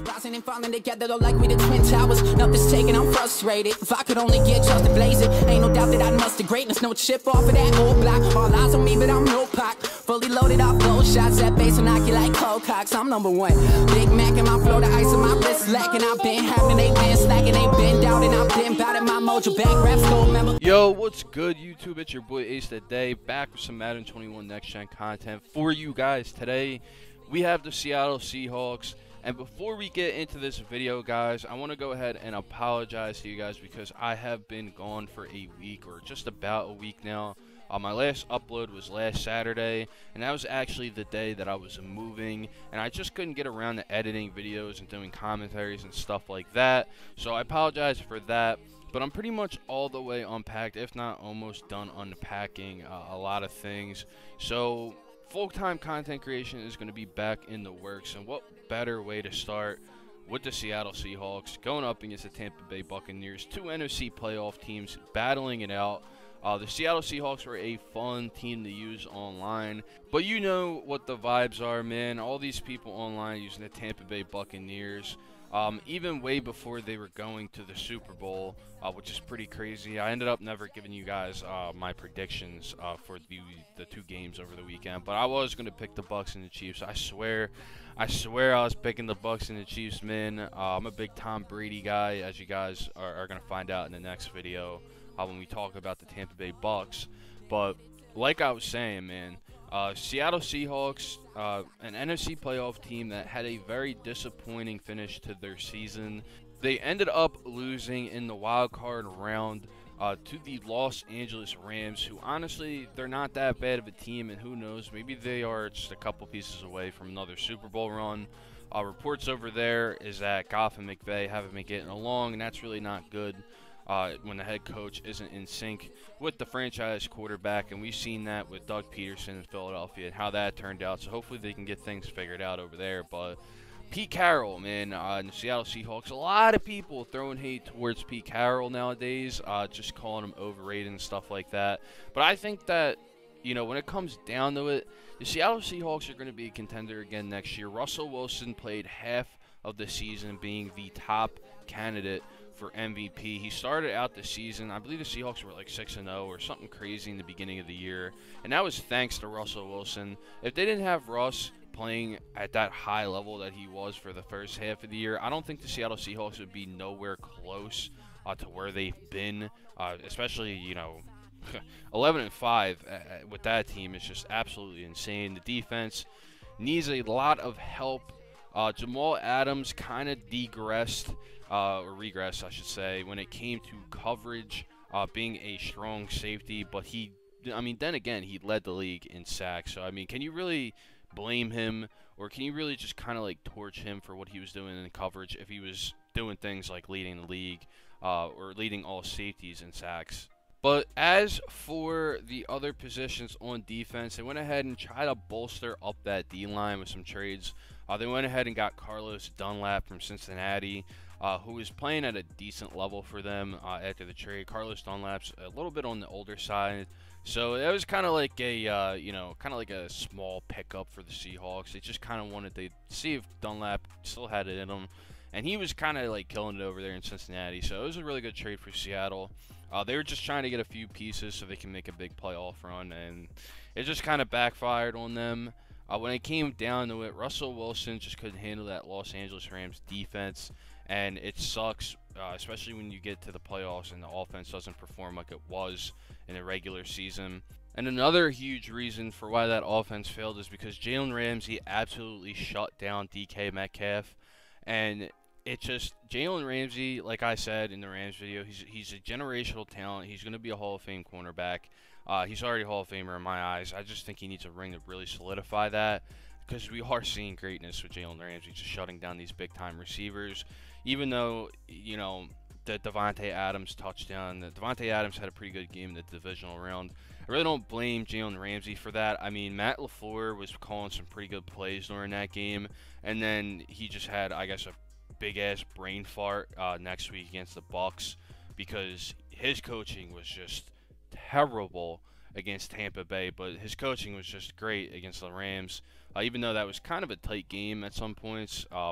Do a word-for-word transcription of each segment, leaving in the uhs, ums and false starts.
Rising and falling together, though, like we the Twin Towers. Nothing's taken, I'm frustrated. If I could only get just to blaze it, ain't no doubt that I'd muster greatness. No chip off of that old block. All eyes on me, but I'm no Pac. Fully loaded off gold shots. That bass will knock you like cold cocks. I'm number one. Big Mac in my flow, the ice in my wrist lacking. I've been having, they been slacking, they been down, and I've been bout it. My mojo back raps gold member. Yo, what's good, YouTube? It's your boy Ace today, back with some Madden twenty-one Next Gen content for you guys. Today, we have the Seattle Seahawks. And before we get into this video, guys, I want to go ahead and apologize to you guys because I have been gone for a week, or just about a week now. Uh, my last upload was last Saturday, and that was actually the day that I was moving, and I just couldn't get around to editing videos and doing commentaries and stuff like that. So I apologize for that, but I'm pretty much all the way unpacked, if not almost done unpacking uh, a lot of things. So full-time content creation is going to be back in the works, and what better way to start with the Seattle Seahawks going up against the Tampa Bay Buccaneers, two N F C playoff teams battling it out. Uh, the Seattle Seahawks were a fun team to use online, but you know what the vibes are, man. All these people online using the Tampa Bay Buccaneers, um, even way before they were going to the Super Bowl, uh, which is pretty crazy. I ended up never giving you guys uh, my predictions uh, for the, the two games over the weekend, but I was going to pick the Bucs and the Chiefs. I swear, I swear I was picking the Bucs and the Chiefs, man. Uh, I'm a big Tom Brady guy, as you guys are, are going to find out in the next video. Uh, when we talk about the Tampa Bay Bucs. But like I was saying, man, uh, Seattle Seahawks, uh, an N F C playoff team that had a very disappointing finish to their season. They ended up losing in the wild card round uh, to the Los Angeles Rams, who honestly, they're not that bad of a team, and who knows, maybe they are just a couple pieces away from another Super Bowl run. Uh, reports over there is that Goff and McVay haven't been getting along, and that's really not good. Uh, when the head coach isn't in sync with the franchise quarterback, and we've seen that with Doug Peterson in Philadelphia and how that turned out. So hopefully they can get things figured out over there. But Pete Carroll, man, uh, in the Seattle Seahawks, a lot of people throwing hate towards Pete Carroll nowadays, uh, just calling him overrated and stuff like that. But I think that, you know, when it comes down to it, the Seattle Seahawks are going to be a contender again next year. Russell Wilson played half of the season being the top candidate for M V P. He started out the season, I believe the Seahawks were like six and oh or something crazy in the beginning of the year, and that was thanks to Russell Wilson. If they didn't have Russ playing at that high level that he was for the first half of the year, I don't think the Seattle Seahawks would be nowhere close uh, to where they've been, uh, especially, you know, eleven and five uh, with that team is just absolutely insane. The defense needs a lot of help. Uh, Jamal Adams kind of degressed, uh, or regressed, I should say, when it came to coverage, uh, being a strong safety. But he, I mean, then again, he led the league in sacks. So, I mean, can you really blame him, or can you really just kind of like torch him for what he was doing in coverage if he was doing things like leading the league, uh, or leading all safeties in sacks? But as for the other positions on defense, they went ahead and tried to bolster up that D-line with some trades. Uh, they went ahead and got Carlos Dunlap from Cincinnati, uh, who is playing at a decent level for them uh, after the trade. Carlos Dunlap's a little bit on the older side, so it was kind of like a, uh, you know, kind of like a small pickup for the Seahawks. They just kind of wanted to see if Dunlap still had it in him, and he was kind of like killing it over there in Cincinnati. So it was a really good trade for Seattle. Uh, they were just trying to get a few pieces so they can make a big playoff run, and it just kind of backfired on them. Uh, when it came down to it, Russell Wilson just couldn't handle that Los Angeles Rams defense, and it sucks, uh, especially when you get to the playoffs and the offense doesn't perform like it was in the regular season. And another huge reason for why that offense failed is because Jalen Ramsey absolutely shut down D K Metcalf, and it just, Jalen Ramsey, like I said in the Rams video, he's, he's a generational talent. He's going to be a Hall of Fame cornerback. Uh, he's already a Hall of Famer in my eyes. I just think he needs a ring to really solidify that, because we are seeing greatness with Jalen Ramsey just shutting down these big-time receivers. Even though, you know, the Davante Adams touchdown, the Davante Adams had a pretty good game in the divisional round. I really don't blame Jalen Ramsey for that. I mean, Matt LaFleur was calling some pretty good plays during that game, and then he just had, I guess, a big-ass brain fart uh, next week against the Bucs, because his coaching was just terrible against Tampa Bay, but his coaching was just great against the Rams. Uh, even though that was kind of a tight game at some points, um,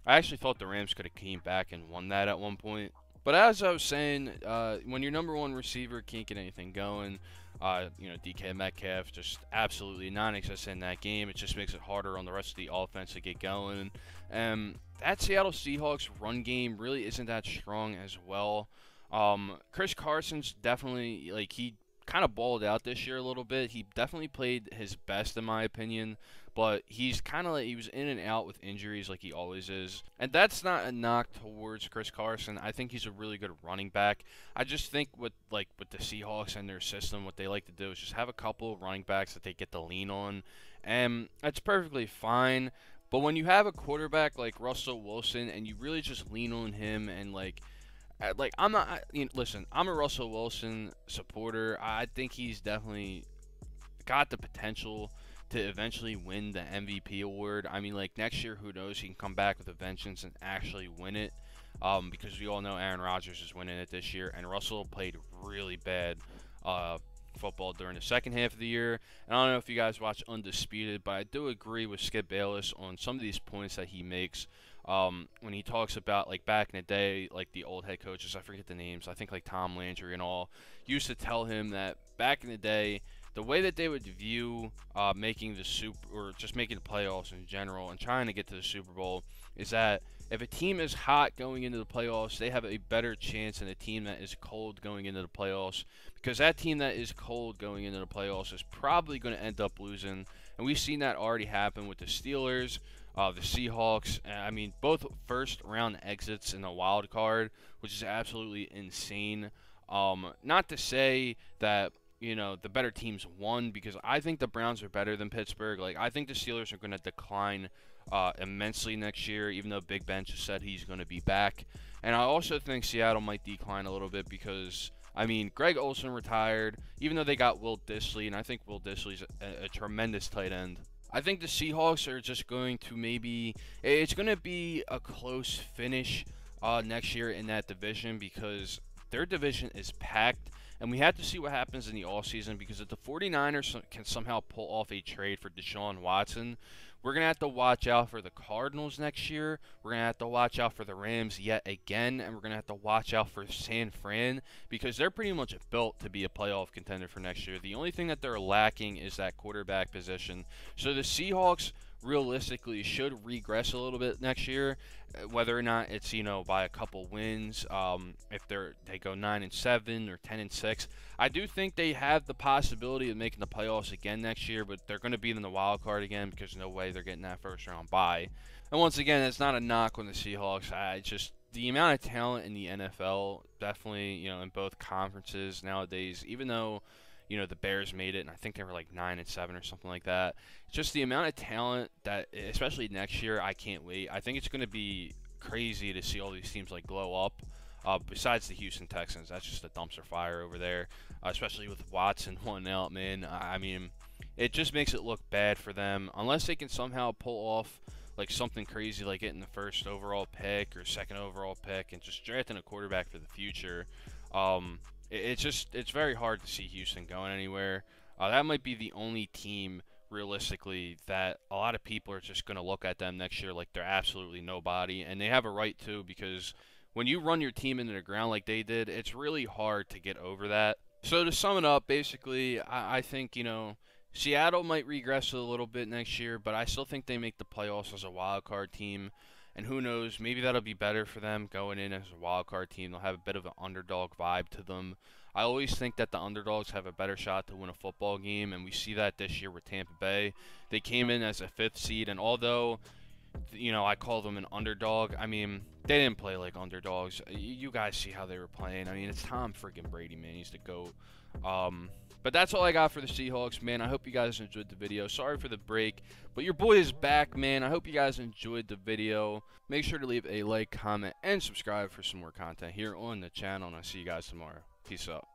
I actually thought the Rams could have came back and won that at one point. But as I was saying, uh, when your number one receiver can't get anything going, uh, you know, D K Metcalf just absolutely non-existent in that game. It just makes it harder on the rest of the offense to get going. Um, that Seattle Seahawks run game really isn't that strong as well. Um, Chris Carson's definitely, like, he kind of balled out this year a little bit. He definitely played his best in my opinion, but he's kind of like, he was in and out with injuries like he always is. And that's not a knock towards Chris Carson. I think he's a really good running back. I just think with like with the Seahawks and their system, what they like to do is just have a couple of running backs that they get to lean on, and that's perfectly fine. But when you have a quarterback like Russell Wilson and you really just lean on him and like Like, I'm not, I, you know, listen, I'm a Russell Wilson supporter. I think he's definitely got the potential to eventually win the M V P award. I mean, like, next year, who knows? He can come back with a vengeance and actually win it. Um, because we all know Aaron Rodgers is winning it this year. And Russell played really bad uh, football during the second half of the year. And I don't know if you guys watch Undisputed, but I do agree with Skip Bayless on some of these points that he makes. Um, when he talks about, like, back in the day, like, the old head coaches, I forget the names, I think, like, Tom Landry and all, used to tell him that back in the day, the way that they would view uh, making the Super, or just making the playoffs in general and trying to get to the Super Bowl is that if a team is hot going into the playoffs, they have a better chance than a team that is cold going into the playoffs, because that team that is cold going into the playoffs is probably going to end up losing. And we've seen that already happen with the Steelers, Uh, the Seahawks. I mean, both first round exits in the wild card, which is absolutely insane. Um, not to say that, you know, the better teams won, because I think the Browns are better than Pittsburgh. Like, I think the Steelers are going to decline uh, immensely next year, even though Big Ben just said he's going to be back. And I also think Seattle might decline a little bit because, I mean, Greg Olsen retired, even though they got Will Dissly, and I think Will Dissly's a, a tremendous tight end. I think the Seahawks are just going to maybe, it's going to be a close finish uh, next year in that division, because their division is packed, and we have to see what happens in the offseason, because if the 49ers can somehow pull off a trade for Deshaun Watson, we're going to have to watch out for the Cardinals next year. We're going to have to watch out for the Rams yet again, and we're going to have to watch out for San Fran, because they're pretty much built to be a playoff contender for next year. The only thing that they're lacking is that quarterback position. So the Seahawks realistically should regress a little bit next year, whether or not it's, you know, by a couple wins. Um, if they're they go nine and seven or ten and six, I do think they have the possibility of making the playoffs again next year, but they're going to be in the wild card again, because no way they're getting that first round bye. And once again, it's not a knock on the Seahawks. I just the amount of talent in the N F L, definitely, you know, in both conferences nowadays, even though, you know, the Bears made it, and I think they were like nine and seven or something like that. Just the amount of talent that, especially next year, I can't wait. I think it's going to be crazy to see all these teams like glow up. Uh, besides the Houston Texans, that's just a dumpster fire over there, uh, especially with Watson one out, man. I mean, it just makes it look bad for them unless they can somehow pull off like something crazy, like getting the first overall pick or second overall pick and just drafting a quarterback for the future. Um, It's just, it's very hard to see Houston going anywhere. Uh, that might be the only team, realistically, that a lot of people are just going to look at them next year like they're absolutely nobody. And they have a right to, because when you run your team into the ground like they did, it's really hard to get over that. So to sum it up, basically, I, I think, you know, Seattle might regress a little bit next year, but I still think they make the playoffs as a wild card team. And who knows, maybe that'll be better for them going in as a wild card team. They'll have a bit of an underdog vibe to them. I always think that the underdogs have a better shot to win a football game, and we see that this year with Tampa Bay. They came in as a fifth seed, and although, you know, I call them an underdog, I mean, they didn't play like underdogs. You guys see how they were playing. I mean, it's Tom freaking Brady, man. He's the GOAT. Um... But that's all I got for the Seahawks, man. I hope you guys enjoyed the video. Sorry for the break, but your boy is back, man. I hope you guys enjoyed the video. Make sure to leave a like, comment, and subscribe for some more content here on the channel, and I'll see you guys tomorrow. Peace out.